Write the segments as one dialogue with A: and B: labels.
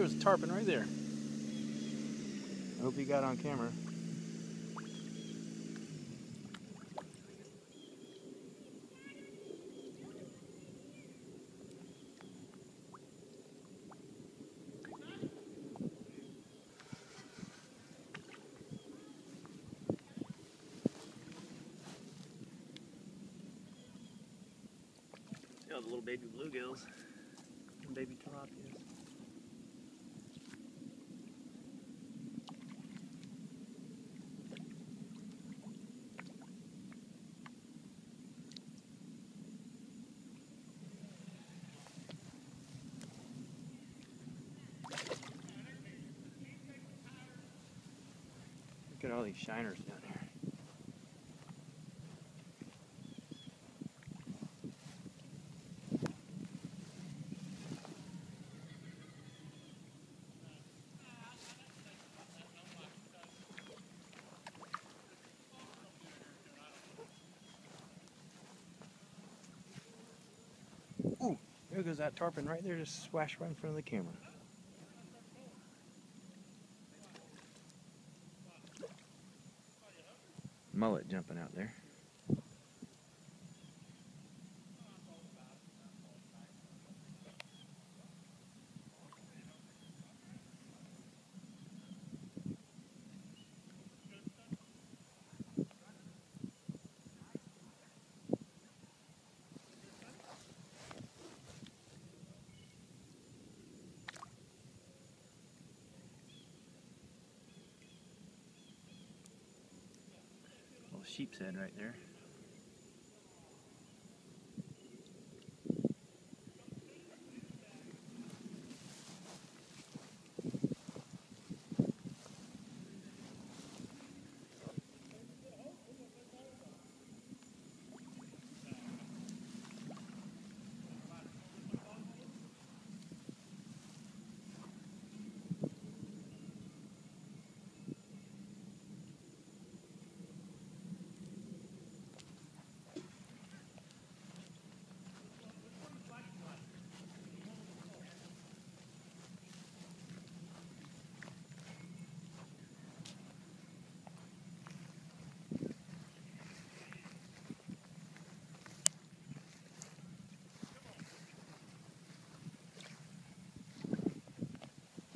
A: there's a tarpon right there. I hope you got on camera. The little baby bluegills and baby tilapias. Look at all these shiners down here. Ooh, there goes that tarpon right there, just swashed right in front of the camera. Mullet jumping out there. Little sheep's head right there.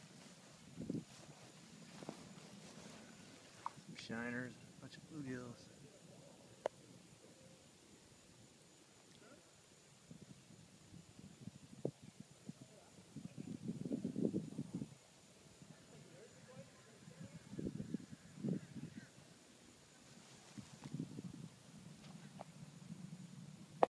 A: Shiners, a bunch of bluegills.